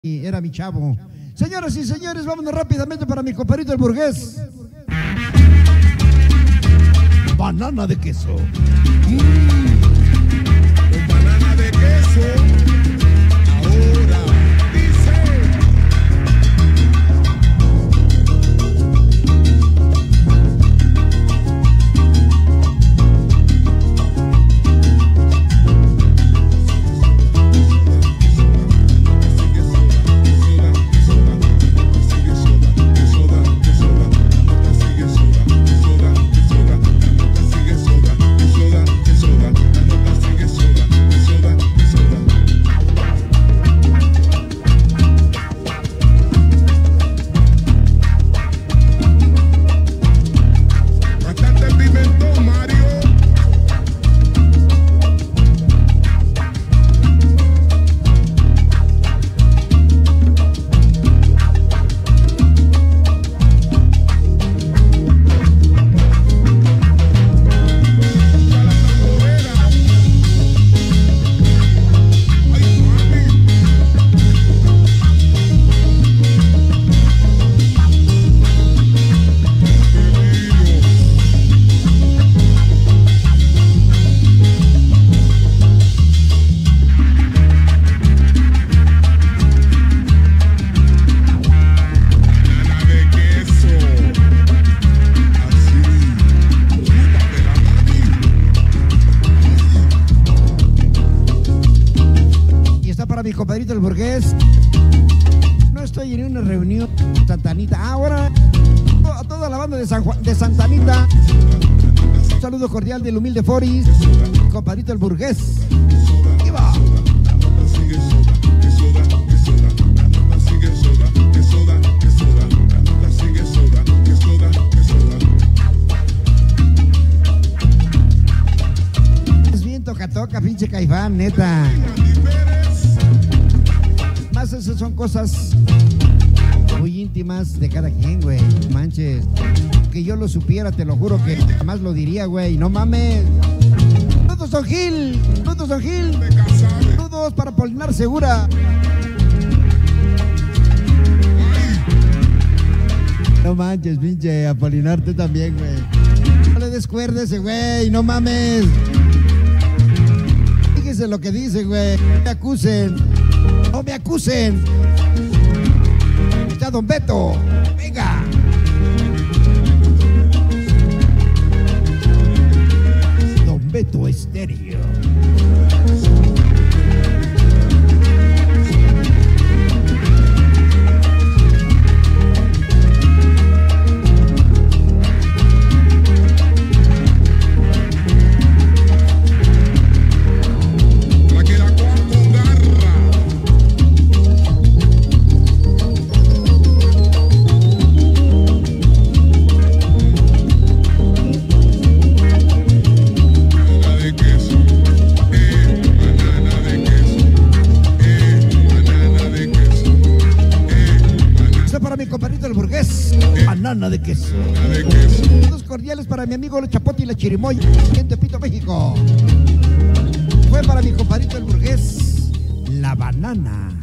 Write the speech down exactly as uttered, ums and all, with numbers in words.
Y era mi chavo. Señoras y señores, vámonos rápidamente para mi compadrito el burgués. Banana de queso. Mm, con banana de queso. Ahora dice. Mi compadrito el burgués. No estoy en una reunión Santanita. Ahora a toda la banda de San Juan, de Santanita. Un saludo cordial del humilde Foris, compadrito el burgués. ¡Viva! Es bien toca toca, pinche Caifán, neta. Esas son cosas muy íntimas de cada quien, güey. Manches. Que yo lo supiera, te lo juro que jamás lo diría, güey. No mames. Saludos, Don Gil. Saludos, Don Gil. Saludos para Polinar Segura. No manches, pinche Apolinar, tú también, güey. No le descuerdes, güey. No mames. Fíjese lo que dice, güey. No me acusen. No me acusen. Está Don Beto. Venga. Don Beto Estéreo. Banana de queso. Saludos cordiales para mi amigo el Chapote y la Chirimoy en Tepito, México. Fue para mi compadrito el burgués, la banana.